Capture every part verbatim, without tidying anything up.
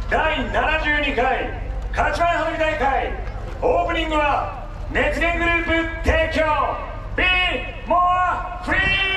だいななじゅうにかい勝ち前花火大会オープニングは熱源グループ提供 Be More Free。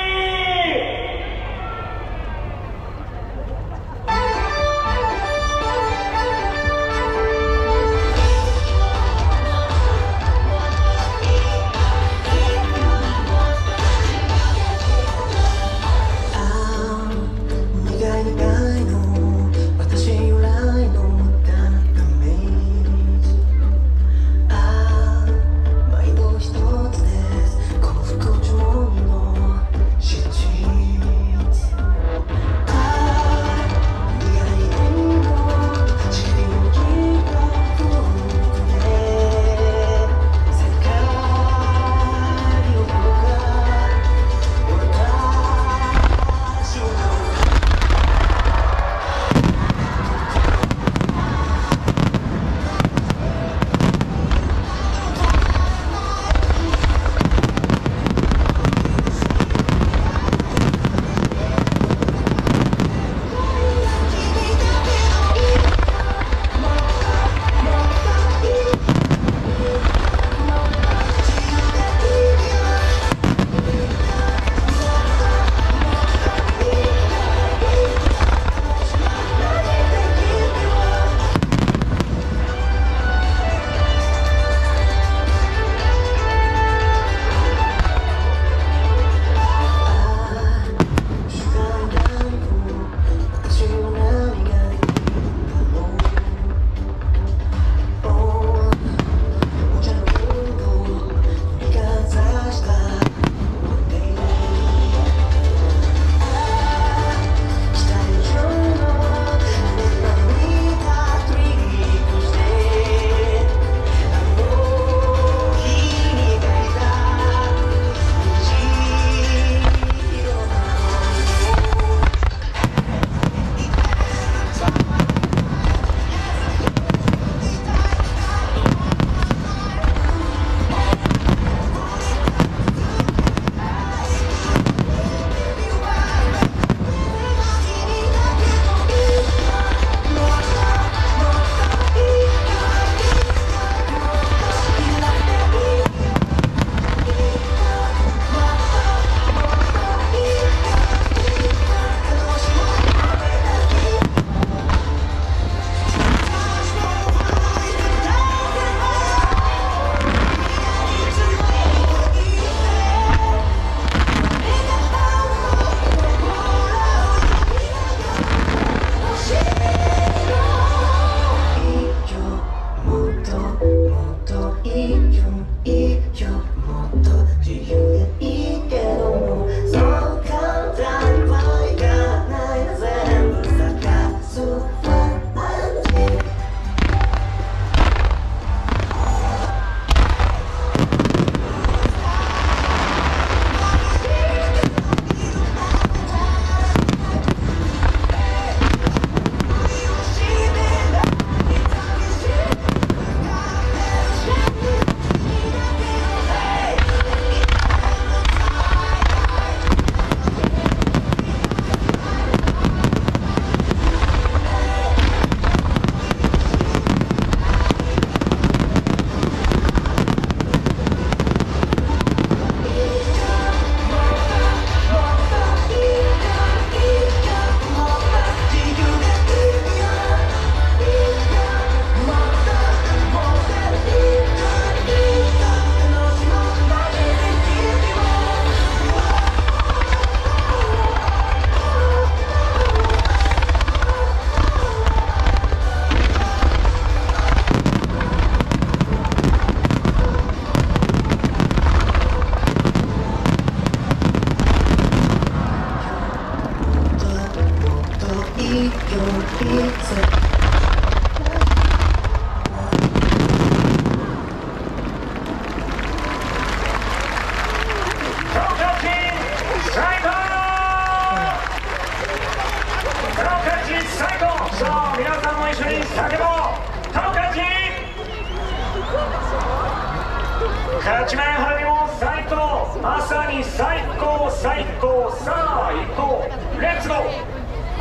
勝ち前花火も最高、まさに最高最高。さあ行こう、レッツゴー。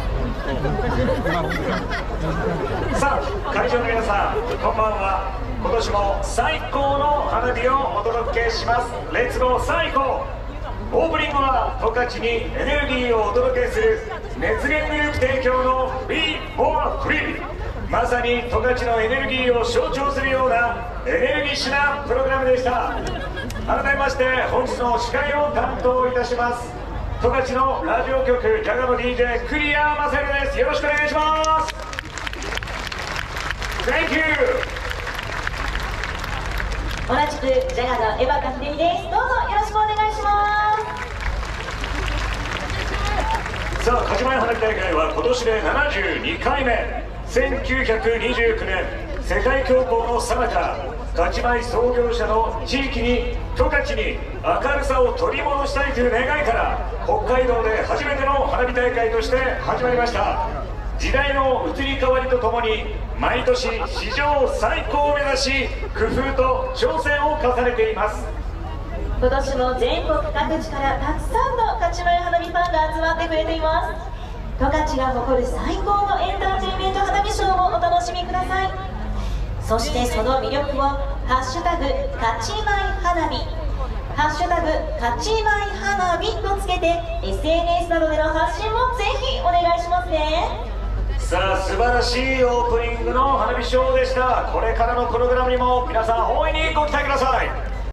さあ会場の皆さんこんばんは。今年も最高の花火をお届けします。レッツゴー最高。オープニングは十勝にエネルギーをお届けする熱源グループ提供の Be More Free。 まさに十勝のエネルギーを象徴するようなエネルギッシュなプログラムでした。改めまして本日の司会を担当いたします十勝のラジオ局ジャガの ディージェー 栗谷正宏です。よろしくお願いします。 Thank you。 同じくジャガの江端秀美です。どうぞよろしくお願いします。 さあ鹿島屋花火大会は今年でななじゅうにかいめ。せんきゅうひゃくにじゅうきゅうねん世界恐慌の最中、ガチ米創業者の地域に十勝に明るさを取り戻したいという願いから北海道で初めての花火大会として始まりました。時代の移り変わりとともに毎年史上最高を目指し工夫と挑戦を重ねています。 今年も全国各地からたくさんのガチ米花火ファンが集まってくれています。十勝が誇る最高のエンターテインメント花火ショーをお楽しみください。そしてその魅力をハッシュタグガチ米花火、ハッシュタグガチ米花火とつけて エスエヌエス などでの発信もぜひお願いしますね。 さあ素晴らしいオープニングの花火ショーでした。これからのプログラムにも皆さん大いにご期待ください。